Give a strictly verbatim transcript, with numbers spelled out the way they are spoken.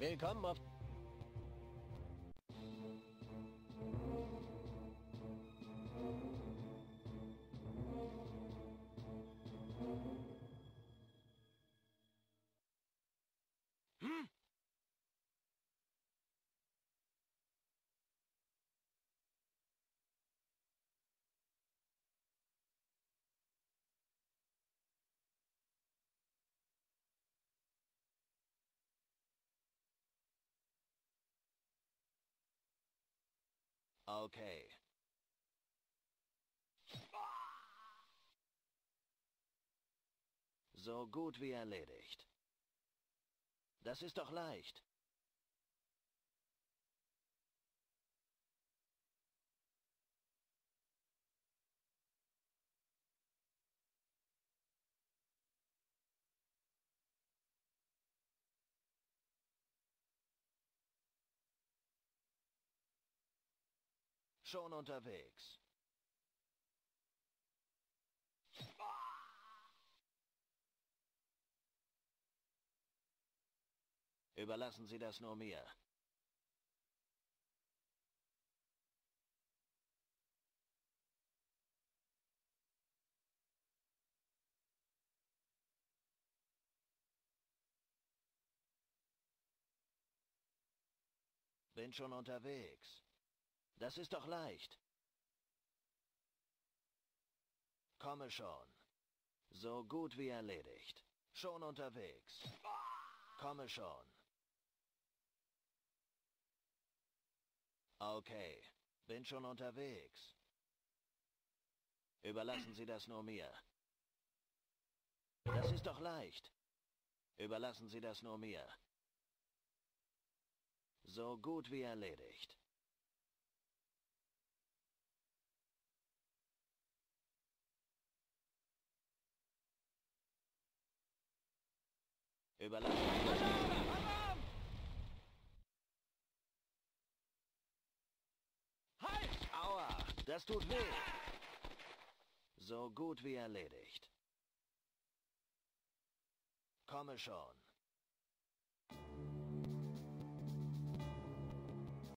Willkommen auf... Hm? Okay. So gut wie erledigt. Das ist doch leicht. Schon unterwegs. Überlassen Sie das nur mir. Bin schon unterwegs. Das ist doch leicht. Komme schon. So gut wie erledigt. Schon unterwegs. Komme schon. Okay. Bin schon unterwegs. Überlassen Sie das nur mir. Das ist doch leicht. Überlassen Sie das nur mir. So gut wie erledigt. Überlassen Sie das nur mir. Halt! Aua! Das tut weh. So gut wie erledigt. Komme schon.